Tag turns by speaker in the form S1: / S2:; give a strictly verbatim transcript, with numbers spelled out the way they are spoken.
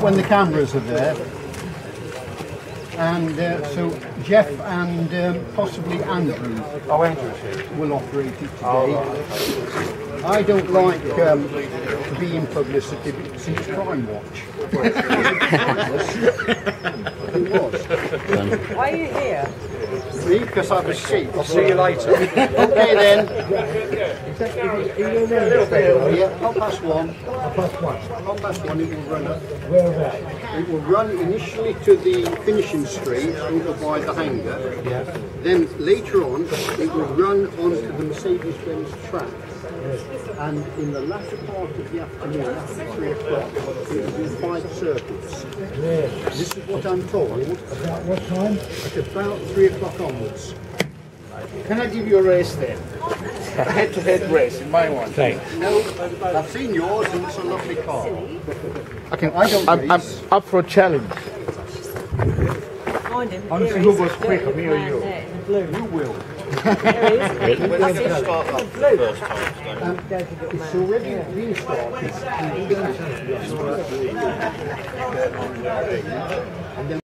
S1: when the cameras are there. And uh, so Jeff and um, possibly Andrew
S2: oh, Andrew's here.
S1: will operate it today.
S2: Oh, right.
S1: I don't like um, to be in publicity since Crime Watch. It was.
S3: Why are you here?
S1: Me? Because I was sheep.
S2: I'll see you later.
S1: Okay then. Yeah, half past one.
S2: Half past one.
S1: Half past one it will run up.
S2: Where is that?
S1: It will run initially to the finishing street over by the hangar.
S2: Yeah.
S1: Then later on it will run onto the Mercedes-Benz track. And in the latter part of the afternoon, after three o'clock, it will do five circuits.
S2: Yeah.
S1: This is what I'm told.
S2: About what time?
S1: At about three o'clock onwards.
S4: Can I give you a race then? A head-to-head race in my one.
S2: Thanks.
S1: No, I've seen yours and it's a lovely car. I can. I don't
S4: I'm, I'm
S1: race.
S4: up for a challenge.
S3: Find him.
S2: I'm
S3: Here
S2: who
S3: he
S2: goes
S3: is.
S2: quicker, me or
S3: Man
S2: you?
S3: there in the blue.
S1: You will.
S3: There he is.
S5: When did you start up the first time?
S1: Um, it's already restarted. And then